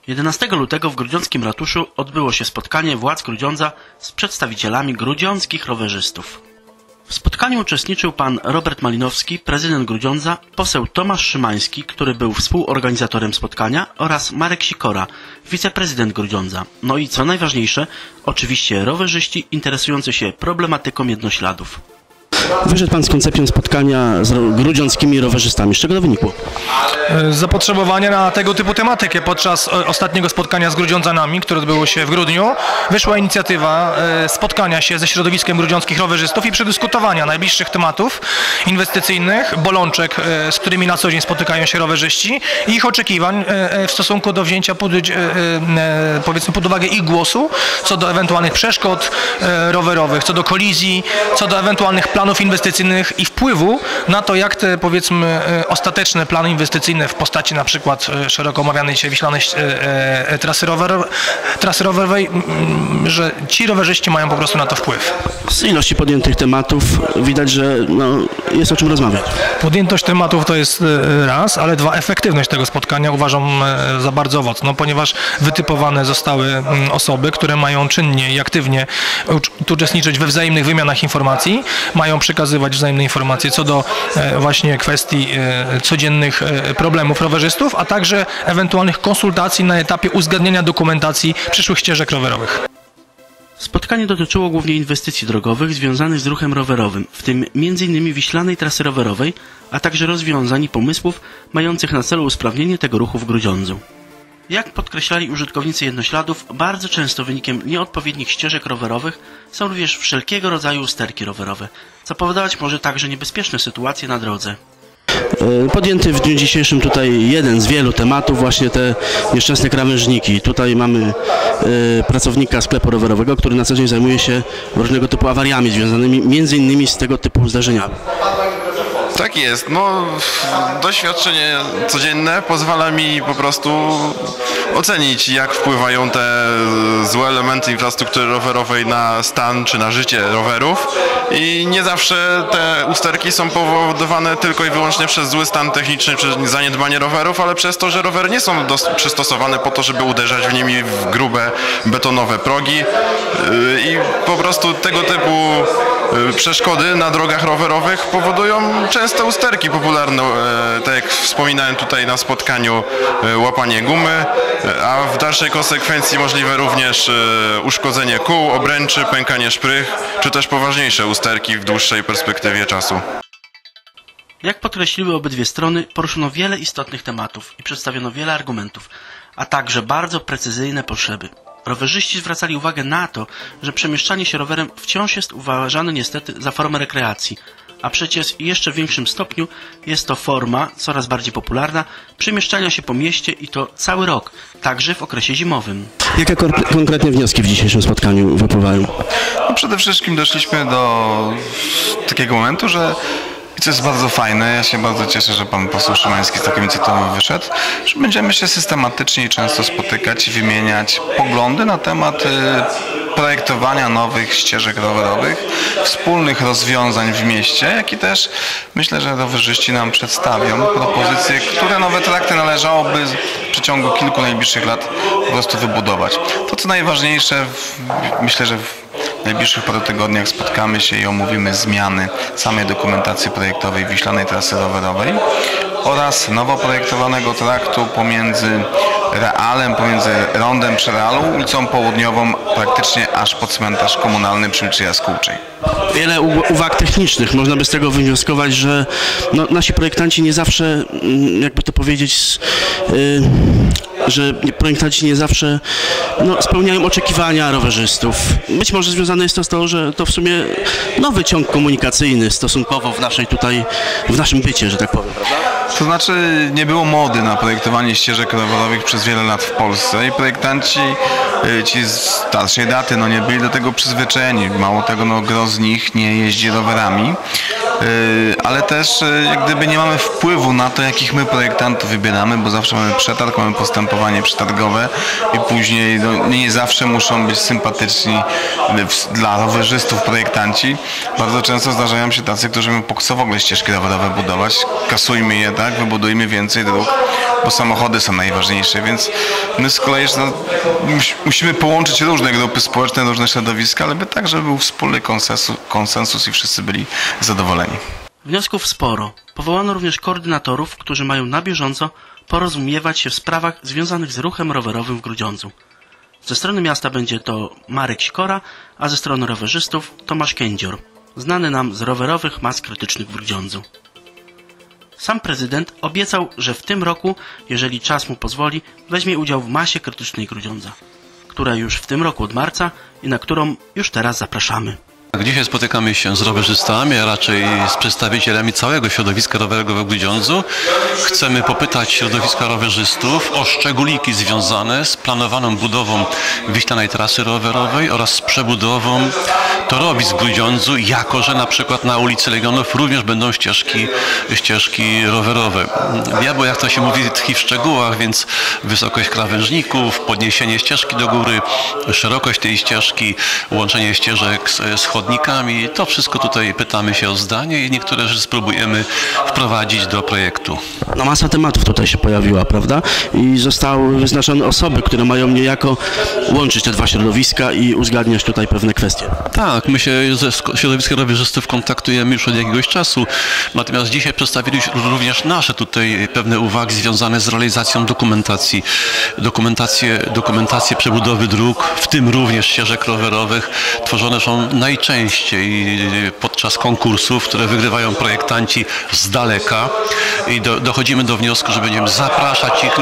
11 lutego w grudziąckim ratuszu odbyło się spotkanie władz Grudziądza z przedstawicielami grudziąckich rowerzystów. W spotkaniu uczestniczył pan Robert Malinowski, prezydent Grudziądza, poseł Tomasz Szymański, który był współorganizatorem spotkania, oraz Marek Sikora, wiceprezydent Grudziądza. No i co najważniejsze, oczywiście rowerzyści interesujący się problematyką jednośladów. Wyszedł pan z koncepcją spotkania z grudziąckimi rowerzystami. Z czego to wynikło? Z zapotrzebowania na tego typu tematykę. Podczas ostatniego spotkania z Grudziądzanami, które odbyło się w grudniu, wyszła inicjatywa spotkania się ze środowiskiem grudziąckich rowerzystów i przedyskutowania najbliższych tematów inwestycyjnych, bolączek, z którymi na co dzień spotykają się rowerzyści i ich oczekiwań w stosunku do wzięcia powiedzmy pod uwagę ich głosu co do ewentualnych przeszkód rowerowych, co do kolizji, co do ewentualnych planów inwestycyjnych i wpływu na to, jak te powiedzmy ostateczne plany inwestycyjne w postaci na przykład szeroko omawianej dzisiaj wiślanej trasy rowerowej, że ci rowerzyści mają po prostu na to wpływ. Z ilości podjętych tematów widać, że jest o czym rozmawiać. Podjętość tematów to jest raz, ale dwa, efektywność tego spotkania uważam za bardzo owocną, ponieważ wytypowane zostały osoby, które mają czynnie i aktywnie uczestniczyć we wzajemnych wymianach informacji, mają przekazywać wzajemne informacje co do właśnie kwestii codziennych problemów rowerzystów, a także ewentualnych konsultacji na etapie uzgadniania dokumentacji przyszłych ścieżek rowerowych. Spotkanie dotyczyło głównie inwestycji drogowych związanych z ruchem rowerowym, w tym m.in. wiślanej trasy rowerowej, a także rozwiązań i pomysłów mających na celu usprawnienie tego ruchu w Grudziądzu. Jak podkreślali użytkownicy jednośladów, bardzo często wynikiem nieodpowiednich ścieżek rowerowych są również wszelkiego rodzaju usterki rowerowe, co powodować może także niebezpieczne sytuacje na drodze. Podjęty w dniu dzisiejszym tutaj jeden z wielu tematów, właśnie te nieszczęsne krawężniki. Tutaj mamy pracownika sklepu rowerowego, który na co dzień zajmuje się różnego typu awariami związanymi m.in. z tego typu zdarzeniami. Tak jest. Doświadczenie codzienne pozwala mi po prostu ocenić, jak wpływają te złe elementy infrastruktury rowerowej na stan czy na życie rowerów i nie zawsze te usterki są powodowane tylko i wyłącznie przez zły stan techniczny czy zaniedbanie rowerów, ale przez to, że rowery nie są przystosowane po to, żeby uderzać w nimi w grube betonowe progi i po prostu tego typu przeszkody na drogach rowerowych powodują częste usterki popularne, tak jak wspominałem tutaj na spotkaniu, łapanie gumy, a w dalszej konsekwencji możliwe również uszkodzenie kół, obręczy, pękanie szprych, czy też poważniejsze usterki w dłuższej perspektywie czasu. Jak podkreśliły obydwie strony, poruszono wiele istotnych tematów i przedstawiono wiele argumentów, a także bardzo precyzyjne potrzeby. Rowerzyści zwracali uwagę na to, że przemieszczanie się rowerem wciąż jest uważane niestety za formę rekreacji, a przecież w jeszcze większym stopniu jest to forma, coraz bardziej popularna, przemieszczania się po mieście i to cały rok, także w okresie zimowym. Jakie konkretnie wnioski w dzisiejszym spotkaniu wypływają? Przede wszystkim doszliśmy do takiego momentu, że i co jest bardzo fajne, ja się bardzo cieszę, że pan poseł Szymański z taką inicjatywą wyszedł, że będziemy się systematycznie i często spotykać i wymieniać poglądy na temat projektowania nowych ścieżek rowerowych, wspólnych rozwiązań w mieście, jak i też myślę, że rowerzyści nam przedstawią propozycje, które nowe trakty należałoby w przeciągu kilku najbliższych lat po prostu wybudować. To co najważniejsze, myślę, że w najbliższych paru tygodniach spotkamy się i omówimy zmiany samej dokumentacji projektowej wiślanej trasy rowerowej oraz nowo projektowanego traktu pomiędzy Realem, pomiędzy rondem przy Realu, ulicą Południową, praktycznie aż po cmentarz komunalny przy ulicy Jaskółczej. Wiele uwag technicznych. Można by z tego wywnioskować, że nasi projektanci nie zawsze, jakby to powiedzieć, że projektanci nie zawsze spełniają oczekiwania rowerzystów. Być może związane jest to z tym, że to w sumie nowy ciąg komunikacyjny stosunkowo w naszym bycie, że tak powiem, prawda? To znaczy nie było mody na projektowanie ścieżek rowerowych przez wiele lat w Polsce i projektanci ci z starszej daty nie byli do tego przyzwyczajeni. Mało tego, gro z nich nie jeździ rowerami, ale też jak gdyby nie mamy wpływu na to, jakich my projektantów wybieramy, bo zawsze mamy przetarg, mamy postępowanie przetargowe i później nie zawsze muszą być sympatyczni dla rowerzystów projektanci. Bardzo często zdarzają się tacy, którzy mówią, po co w ogóle ścieżki rowerowe budować, kasujmy je, tak, wybudujmy więcej dróg. bo samochody są najważniejsze, więc my z kolei musimy połączyć różne grupy społeczne, różne środowiska, ale tak, żeby był wspólny konsensus i wszyscy byli zadowoleni. Wniosków sporo. Powołano również koordynatorów, którzy mają na bieżąco porozumiewać się w sprawach związanych z ruchem rowerowym w Grudziądzu. Ze strony miasta będzie to Marek Sikora, a ze strony rowerzystów Tomasz Kędzior, znany nam z rowerowych mas krytycznych w Grudziądzu. Sam prezydent obiecał, że w tym roku, jeżeli czas mu pozwoli, weźmie udział w masie krytycznej Grudziądza, która już w tym roku od marca i na którą już teraz zapraszamy. Dzisiaj spotykamy się z rowerzystami, a raczej z przedstawicielami całego środowiska rowerowego w Grudziądzu. Chcemy popytać środowiska rowerzystów o szczególiki związane z planowaną budową wiślanej trasy rowerowej oraz z przebudową torowisk w Grudziądzu, jako że na przykład na ulicy Legionów również będą ścieżki rowerowe. Diabeł, jak to się mówi, tkwi w szczegółach, więc wysokość krawężników, podniesienie ścieżki do góry, szerokość tej ścieżki, łączenie ścieżek z chodnikami, to wszystko tutaj pytamy się o zdanie i niektóre rzeczy spróbujemy wprowadzić do projektu. No masa tematów tutaj się pojawiła, prawda? I zostały wyznaczone osoby, które mają niejako łączyć te dwa środowiska i uzgadniać tutaj pewne kwestie. Tak, my się ze środowiskiem rowerzystów kontaktujemy już od jakiegoś czasu, natomiast dzisiaj przedstawiliśmy również nasze tutaj pewne uwagi związane z realizacją dokumentacje przebudowy dróg, w tym również ścieżek rowerowych, tworzone są najczęściej podczas konkursów, które wygrywają projektanci z daleka i dochodzimy do wniosku, że będziemy zapraszać ich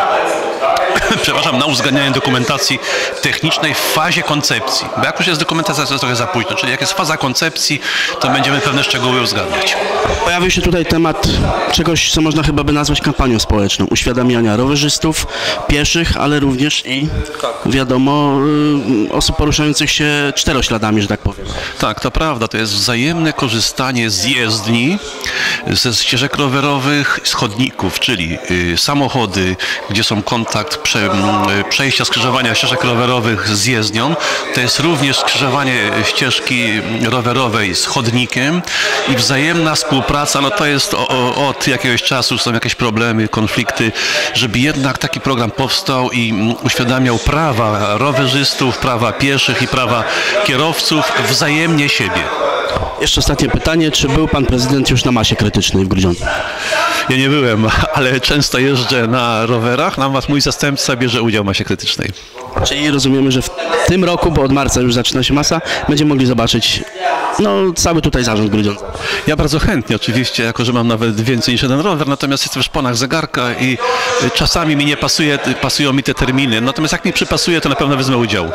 na uzgadnianie dokumentacji technicznej w fazie koncepcji. Bo jak już jest dokumentacja, to jest trochę za późno. Czyli jak jest faza koncepcji, to będziemy pewne szczegóły uzgadniać. Pojawił się tutaj temat czegoś, co można chyba by nazwać kampanią społeczną. Uświadamiania rowerzystów, pieszych, ale również i, wiadomo, osób poruszających się czterośladami, że tak powiem. Tak, to prawda. To jest wzajemne korzystanie z jezdni, ze ścieżek rowerowych, z chodników, czyli samochody, gdzie są kontakt przejścia skrzyżowania ścieżek rowerowych z jezdnią. To jest również skrzyżowanie ścieżki rowerowej z chodnikiem i wzajemna współpraca, no to jest od jakiegoś czasu, są jakieś problemy, konflikty, żeby jednak taki program powstał i uświadamiał prawa rowerzystów, prawa pieszych i prawa kierowców wzajemnie siebie. Jeszcze ostatnie pytanie, czy był pan prezydent już na masie krytycznej w Grudziądzu? Ja nie byłem, ale często jeżdżę na rowerach, natomiast mój zastępca bierze udział w masie krytycznej. Czyli rozumiemy, że w tym roku, bo od marca już zaczyna się masa, będziemy mogli zobaczyć cały tutaj zarząd Grudziądza. Ja bardzo chętnie oczywiście, jako że mam nawet więcej niż jeden rower, natomiast jestem w szponach zegarka i czasami mi nie pasują mi te terminy, natomiast jak mi przypasuje, to na pewno wezmę udział.